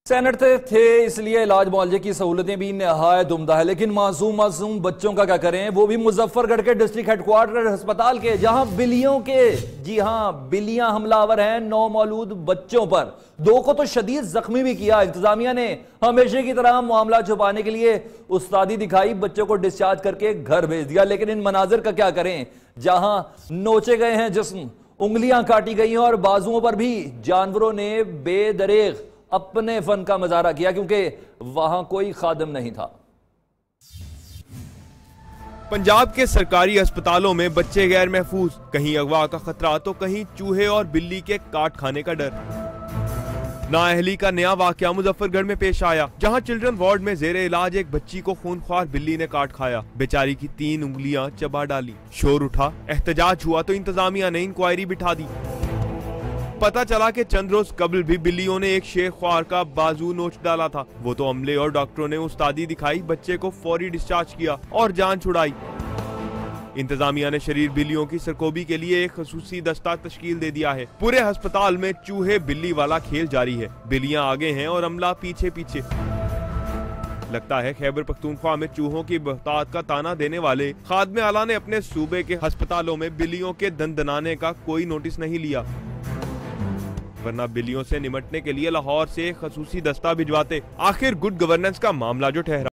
Senate थे इसलिए इलाज मुआवजे की सहूलतें भी नहायत उम्दा है, लेकिन मासूम बच्चों का क्या करें, वो भी मुजफ्फरगढ़ के डिस्ट्रिक्ट हेडक्वार्टर अस्पताल के, जहां बिल्लियों के, जी हां, बिल्लियां हमलावर हैं 9 मौलूद बच्चों पर। 2 को तो शदीद जख्मी भी किया। इंतजामिया ने हमेशा की तरह मामला छुपाने के लिए उस्तादी दिखाई, बच्चों को डिस्चार्ज करके घर भेज दिया। लेकिन इन मनाजिर का क्या करें, जहां नोचे गए हैं जिस्म, उंगलियां काटी गई हैं और बाजुओं पर भी जानवरों ने बेदरेग अपने फन का मुजाहरा किया, क्योंकि वहां कोई खादिम नहीं था। पंजाब के सरकारी अस्पतालों में बच्चे गैर महफूज, कहीं अगवा का खतरा तो कहीं चूहे और बिल्ली के काट खाने का डर। नाअहली का नया वाकया मुजफ्फरगढ़ में पेश आया, जहां चिल्ड्रन वार्ड में जेरे इलाज एक बच्ची को खूनख्वार बिल्ली ने काट खाया। बेचारी की 3 उंगलियां चबा डाली। शोर उठा, एहतजाज हुआ तो इंतजामिया ने इंक्वायरी बिठा दी। पता चला कि चंद रोज कबल भी बिल्लियों ने एक शेर ख्वार का बाजू नोच डाला था। वो तो अमले और डॉक्टरों ने उस्तादी दिखाई, बच्चे को फौरी डिस्चार्ज किया और जान छुड़ाई। इंतजामिया ने शरीर बिल्लियों की सरकोबी के लिए एक खसूसी दस्ता तश्कील दे दिया है। पूरे अस्पताल में चूहे बिल्ली वाला खेल जारी है। बिल्लियां आगे हैं और अमला पीछे पीछे। लगता है खैबर पख्तूनख्वा में चूहों की बहतात का ताना देने वाले खादमे आला ने अपने सूबे के अस्पतालों में बिल्लियों के दंदनाने का कोई नोटिस नहीं लिया, वरना बिल्लियों से निमटने के लिए लाहौर से खसूसी दस्ता भिजवाते। आखिर गुड गवर्नेंस का मामला जो ठहरा।